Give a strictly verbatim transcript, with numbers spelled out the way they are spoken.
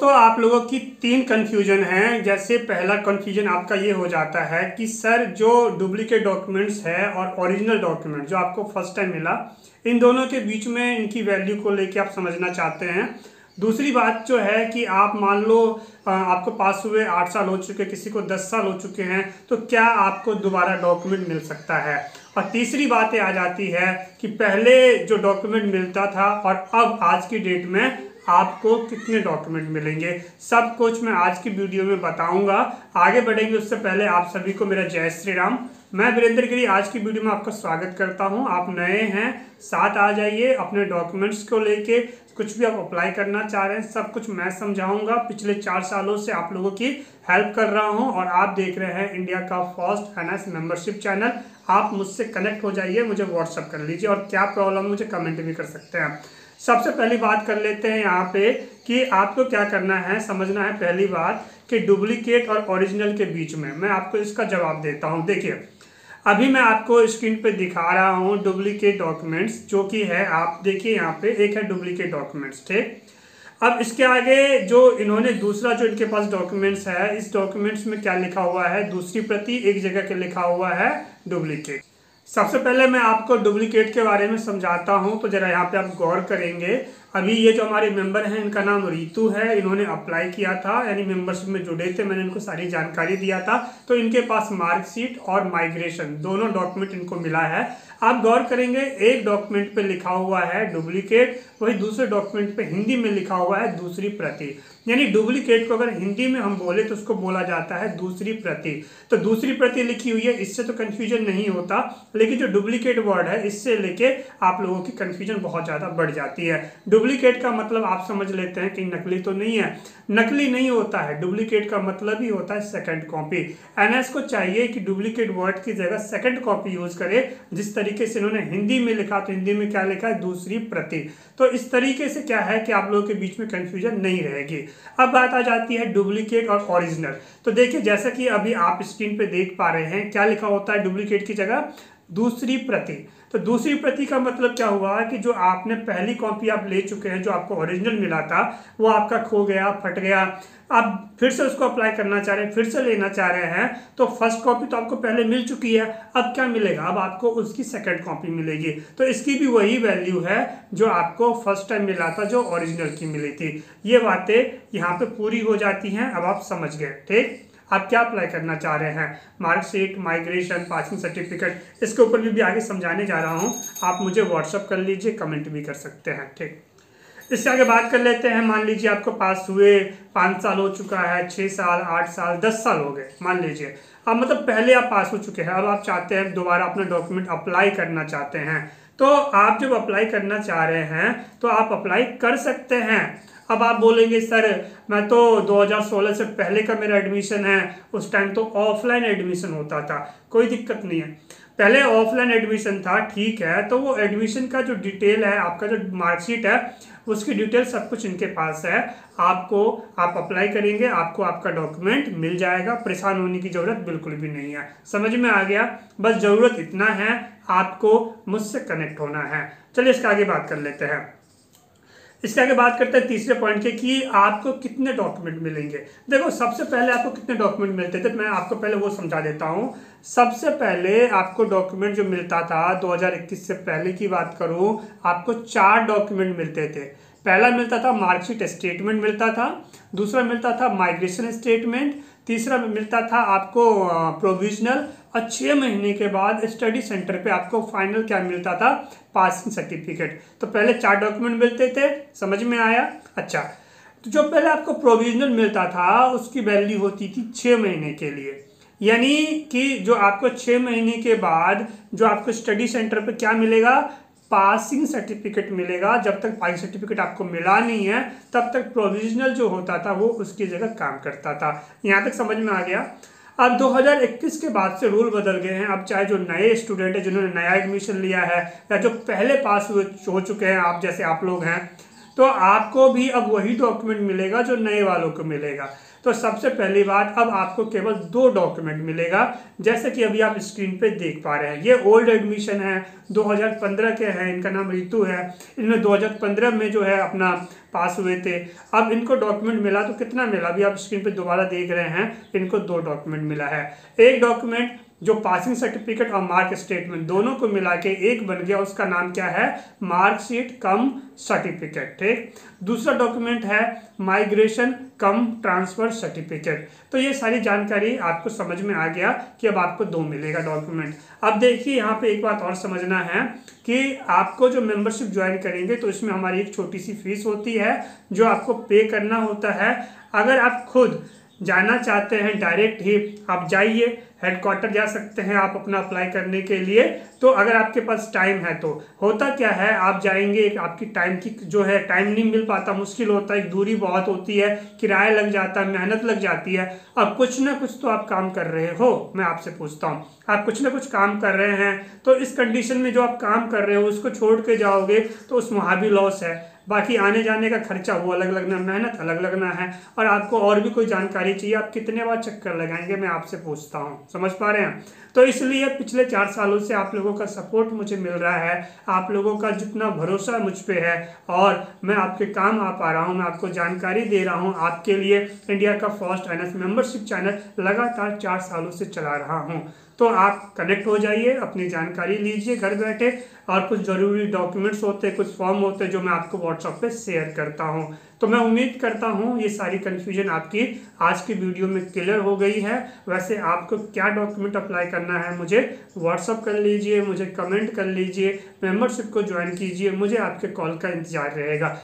दोस्तों आप लोगों की तीन कन्फ्यूजन हैं। जैसे पहला कन्फ्यूजन आपका ये हो जाता है कि सर जो डुप्लीकेट डॉक्यूमेंट्स है और ओरिजिनल डॉक्यूमेंट जो आपको फर्स्ट टाइम मिला, इन दोनों के बीच में इनकी वैल्यू को लेके आप समझना चाहते हैं। दूसरी बात जो है कि आप मान लो आपको पास हुए आठ साल हो चुके, किसी को दस साल हो चुके हैं, तो क्या आपको दोबारा डॉक्यूमेंट मिल सकता है। और तीसरी बात ये आ जाती है कि पहले जो डॉक्यूमेंट मिलता था और अब आज की डेट में आपको कितने डॉक्यूमेंट मिलेंगे, सब कुछ मैं आज की वीडियो में बताऊंगा। आगे बढ़ेंगे उससे पहले आप सभी को मेरा जय श्री राम। मैं वीरेंद्र गिरी आज की वीडियो में आपका स्वागत करता हूं। आप नए हैं, साथ आ जाइए। अपने डॉक्यूमेंट्स को लेके कुछ भी आप अप्लाई करना चाह रहे हैं, सब कुछ मैं समझाऊंगा। पिछले चार सालों से आप लोगों की हेल्प कर रहा हूं और आप देख रहे हैं इंडिया का फर्स्ट एनएस मेंबरशिप चैनल। आप मुझसे कनेक्ट हो जाइए, मुझे व्हाट्सअप कर लीजिए और क्या प्रॉब्लम मुझे कमेंट भी कर सकते हैं। सबसे पहली बात कर लेते हैं यहाँ पे कि आपको क्या करना है, समझना है पहली बात कि डुप्लीकेट और ओरिजिनल के बीच में मैं आपको इसका जवाब देता हूँ। देखिए अभी मैं आपको स्क्रीन पे दिखा रहा हूँ डुप्लीकेट डॉक्यूमेंट्स, जो कि है आप देखिए यहाँ पे एक है डुप्लीकेट डॉक्यूमेंट्स, ठीक। अब इसके आगे जो इन्होंने दूसरा जो इनके पास डॉक्यूमेंट्स है, इस डॉक्यूमेंट्स में क्या लिखा हुआ है, दूसरी प्रति एक जगह के लिखा हुआ है डुप्लीकेट। सबसे पहले मैं आपको डुप्लीकेट के बारे में समझाता हूं, तो जरा यहाँ पे आप गौर करेंगे। अभी ये जो हमारे मेंबर हैं इनका नाम रितु है, इन्होंने अप्लाई किया था यानी मेंबरशिप में जुड़े थे, मैंने इनको सारी जानकारी दिया था। तो इनके पास मार्कशीट और माइग्रेशन दोनों डॉक्यूमेंट इनको मिला है। आप गौर करेंगे एक डॉक्यूमेंट पे लिखा हुआ है डुप्लीकेट, वही दूसरे डॉक्यूमेंट पे हिंदी में लिखा हुआ है दूसरी प्रति। यानी डुप्लीकेट को अगर हिंदी में हम बोले तो उसको बोला जाता है दूसरी प्रति। तो दूसरी प्रति लिखी हुई है, इससे तो कंफ्यूजन नहीं होता, लेकिन जो डुप्लीकेट वर्ड है इससे लेके आप लोगों की कंफ्यूजन बहुत ज़्यादा बढ़ जाती है। डुप्लीकेट का मतलब आप समझ लेते हैं कि नकली तो नहीं है, नकली नहीं होता है। डुप्लीकेट का मतलब ही होता है सेकंड कॉपी। एनएस को चाहिए कि डुप्लीकेट वर्ड की जगह सेकंड कॉपी यूज करे। जिस तरीके से इन्होंने हिंदी में लिखा, तो हिंदी में क्या लिखा है, दूसरी प्रति। तो इस तरीके से क्या है कि आप लोगों के बीच में कंफ्यूजन नहीं रहेगी। अब बात आ जाती है डुप्लीकेट और ओरिजिनल। तो देखिए जैसा कि अभी आप स्क्रीन पे देख पा रहे हैं, क्या लिखा होता है डुप्लीकेट की जगह, दूसरी प्रति। तो दूसरी प्रति का मतलब क्या हुआ कि जो आपने पहली कॉपी आप ले चुके हैं, जो आपको ओरिजिनल मिला था वो आपका खो गया, फट गया, आप फिर से उसको अप्लाई करना चाह रहे हैं, फिर से लेना चाह रहे हैं, तो फर्स्ट कॉपी तो आपको पहले मिल चुकी है। अब क्या मिलेगा, अब आपको उसकी सेकंड कॉपी मिलेगी। तो इसकी भी वही वैल्यू है जो आपको फर्स्ट टाइम मिला था, जो ओरिजिनल की मिली थी। ये बातें यहाँ पे पूरी हो जाती हैं। अब आप समझ गए, ठीक। आप क्या अप्लाई करना चाह रहे हैं, मार्कशीट, माइग्रेशन, पासिंग सर्टिफिकेट, इसके ऊपर भी, भी आगे समझाने जा रहा हूं। आप मुझे व्हाट्सअप कर लीजिए, कमेंट भी कर सकते हैं, ठीक। इससे आगे बात कर लेते हैं। मान लीजिए आपको पास हुए पाँच साल हो चुका है, छः साल, आठ साल, दस साल हो गए मान लीजिए। अब मतलब पहले आप पास हो चुके हैं, अब आप चाहते हैं दोबारा अपना डॉक्यूमेंट अप्लाई करना चाहते हैं। तो आप जब अप्लाई करना चाह रहे हैं तो आप अप्लाई कर सकते हैं। अब आप बोलेंगे सर मैं तो दो हज़ार सोलह से पहले का मेरा एडमिशन है, उस टाइम तो ऑफलाइन एडमिशन होता था। कोई दिक्कत नहीं है, पहले ऑफलाइन एडमिशन था, ठीक है। तो वो एडमिशन का जो डिटेल है, आपका जो मार्कशीट है, उसकी डिटेल सब कुछ इनके पास है। आपको आप अप्लाई करेंगे, आपको आपका डॉक्यूमेंट मिल जाएगा। परेशान होने की जरूरत बिल्कुल भी नहीं है। समझ में आ गया, बस जरूरत इतना है, आपको मुझसे कनेक्ट होना है। चलिए इसके आगे बात कर लेते हैं। इसके आगे बात करते हैं तीसरे पॉइंट के कि आपको कितने डॉक्यूमेंट मिलेंगे। देखो सबसे पहले आपको कितने डॉक्यूमेंट मिलते थे, मैं आपको पहले वो समझा देता हूँ। सबसे पहले आपको डॉक्यूमेंट जो मिलता था दो हज़ार इक्कीस से पहले की बात करूँ, आपको चार डॉक्यूमेंट मिलते थे। पहला मिलता था मार्कशीट स्टेटमेंट मिलता था, दूसरा मिलता था माइग्रेशन स्टेटमेंट, तीसरा मिलता था आपको प्रोविजनल, और छः महीने के बाद स्टडी सेंटर पे आपको फाइनल क्या मिलता था, पासिंग सर्टिफिकेट। तो पहले चार डॉक्यूमेंट मिलते थे, समझ में आया। अच्छा, तो जो पहले आपको प्रोविजनल मिलता था उसकी वैल्यू होती थी छः महीने के लिए। यानी कि जो आपको छः महीने के बाद जो आपको स्टडी सेंटर पे क्या मिलेगा, पासिंग सर्टिफिकेट मिलेगा। जब तक पासिंग सर्टिफिकेट आपको मिला नहीं है तब तक प्रोविजनल जो होता था वो उसकी जगह काम करता था। यहाँ तक समझ में आ गया। अब दो हज़ार इक्कीस के बाद से रूल बदल गए हैं। अब चाहे जो नए स्टूडेंट है जिन्होंने नया एडमिशन लिया है, या जो पहले पास हुए हो चुके हैं, आप जैसे आप लोग हैं, तो आपको भी अब वही डॉक्यूमेंट मिलेगा जो नए वालों को मिलेगा। तो सबसे पहली बात, अब आपको केवल दो डॉक्यूमेंट मिलेगा, जैसे कि अभी आप स्क्रीन पे देख पा रहे हैं। ये ओल्ड एडमिशन है, दो हज़ार पंद्रह के हैं, इनका नाम रितु है। इनमें दो हज़ार पंद्रह में जो है अपना पास हुए थे। अब इनको डॉक्यूमेंट मिला तो कितना मिला, अभी आप स्क्रीन पे दोबारा देख रहे हैं, इनको दो डॉक्यूमेंट मिला है। एक डॉक्यूमेंट जो पासिंग सर्टिफिकेट और मार्क स्टेटमेंट दोनों को मिला के एक बन गया, उसका नाम क्या है, मार्कशीट कम सर्टिफिकेट। ठीक, दूसरा डॉक्यूमेंट है माइग्रेशन कम ट्रांसफर सर्टिफिकेट। तो ये सारी जानकारी आपको समझ में आ गया कि अब आपको दो मिलेगा डॉक्यूमेंट। अब देखिए यहाँ पे एक बात और समझना है कि आपको जो मेंबरशिप ज्वाइन करेंगे तो इसमें हमारी एक छोटी सी फीस होती है जो आपको पे करना होता है। अगर आप खुद जाना चाहते हैं डायरेक्ट ही आप जाइए, हेडक्वार्टर जा सकते हैं आप अपना अप्लाई करने के लिए। तो अगर आपके पास टाइम है तो होता क्या है, आप जाएंगे, एक आपकी टाइम की जो है टाइम नहीं मिल पाता, मुश्किल होता है, दूरी बहुत होती है, किराया लग जाता है, मेहनत लग जाती है। अब कुछ ना कुछ तो आप काम कर रहे हो, मैं आपसे पूछता हूँ, आप कुछ ना कुछ काम कर रहे हैं, तो इस कंडीशन में जो आप काम कर रहे हो उसको छोड़ के जाओगे तो उस वहाँ भी लॉस है। बाकी आने जाने का खर्चा वो अलग लगना, मेहनत अलग लगना है। और आपको और भी कोई जानकारी चाहिए, आप कितने बार चक्कर लगाएंगे, मैं आपसे पूछता हूँ, समझ पा रहे हैं। तो इसलिए पिछले चार सालों से आप लोगों का सपोर्ट मुझे मिल रहा है, आप लोगों का जितना भरोसा मुझ पे है, और मैं आपके काम आ पा रहा हूँ, मैं आपको जानकारी दे रहा हूँ। आपके लिए इंडिया का फर्स्ट एनएस मेंबरशिप चैनल लगातार चार सालों से चला रहा हूँ। तो आप कनेक्ट हो जाइए, अपनी जानकारी लीजिए घर बैठे, और कुछ ज़रूरी डॉक्यूमेंट्स होते हैं, कुछ फॉर्म होते हैं जो मैं आपको व्हाट्सएप पे शेयर करता हूं। तो मैं उम्मीद करता हूं ये सारी कन्फ्यूजन आपकी आज की वीडियो में क्लियर हो गई है। वैसे आपको क्या डॉक्यूमेंट अप्लाई करना है मुझे व्हाट्सएप कर लीजिए, मुझे कमेंट कर लीजिए, मेंबरशिप को ज्वाइन कीजिए, मुझे आपके कॉल का इंतजार रहेगा।